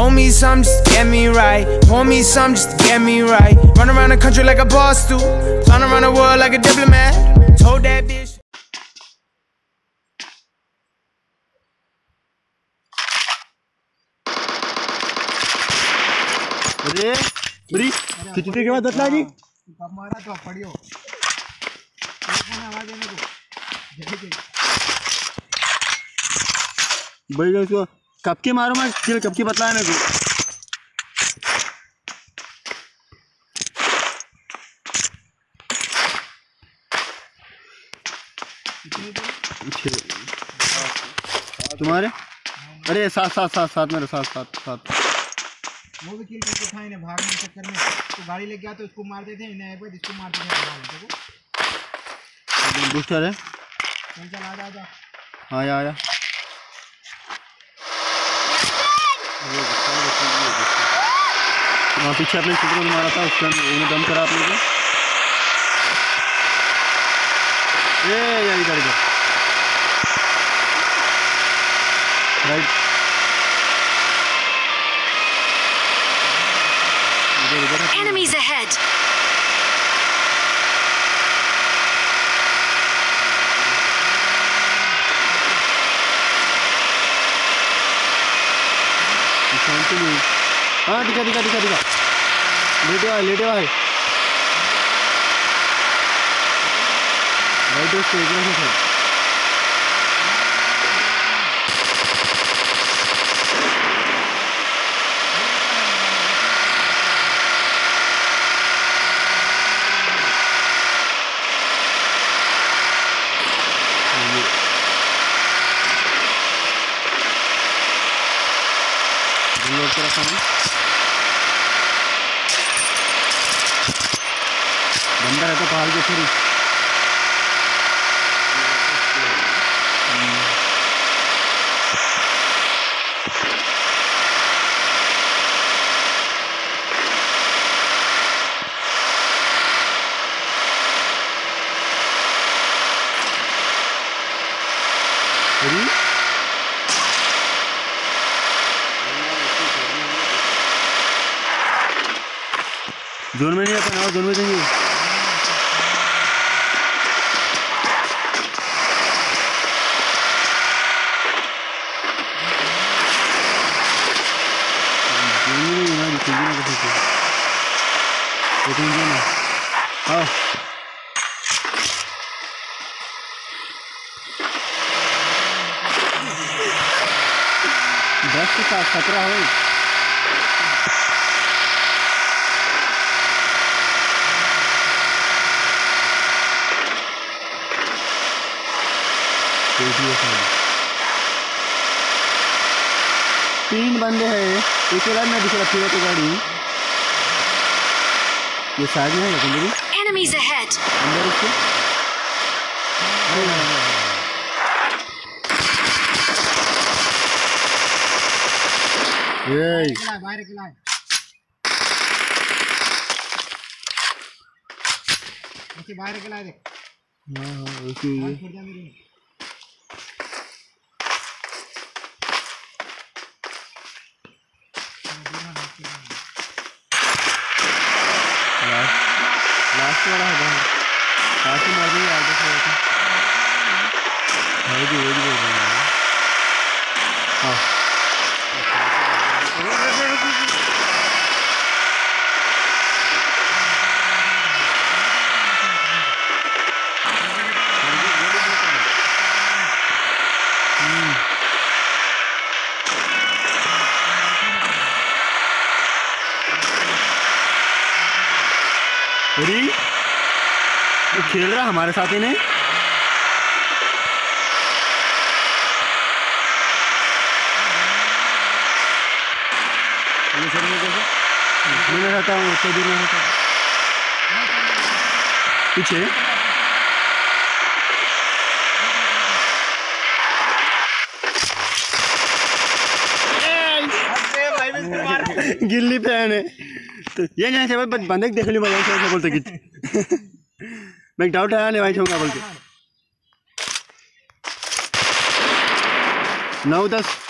Hold me some just to get me right. Want me some just to get me right. Run around the country like a boss do. Flying around the world like a diplomat. Told that bitch. अरे बड़ी कितने के बाद बतला जी कब मारा तो पड़ियो आवाज देने को बड़ी उसको कब के मारो मैं किल कब की बतलाया मेरे को तुम्हारे अरे साथ साथ साथ साथ मेरे साथ साथ साथ वो भी किल करके था इन्हें भागने के चक्कर में तो गाड़ी लेके गया तो उसको मारते थे इन्हें एक बार इसको मारते थे बूस्टर है चल चल आजा आजा आया आया वहाँ पीछे अपने चित्र में मारा था उसका उन्हें दम करा अपने को ये यार इधर इधर राइट Enemies ahead. हाँ दिखा दिखा दिखा दिखा लेटे भाई राइट उसको एक मिनट है बंदा रहता पहाड़ के ऊपर जोन में नहीं आता ना जोन में देंगे हाँ 10 के साथ 17 हो तीन बंदे हैं एक बार मैं दिख रखी है तो गाड़ी ये साइड में है लेकिन मेरी Enemies ahead. अंदर इसके ये बाहर निकला ऐसे बाहर निकला देख हां ऐसे लास्ट वाला है काफी मार दिया आगे से भाई भी बोल रहे हैं हां अरे तो खेल रहा हमारे साथ ही नहीं सर में कैसे मैं रहता हूँ उतना दूर में रहता पीछे गिल्ली पे आने तो ये नहीं से बंदे देख ली भाई ऐसे बोलते कि मैं डाउट आया नहीं भाई छूंगा बोलते 9-10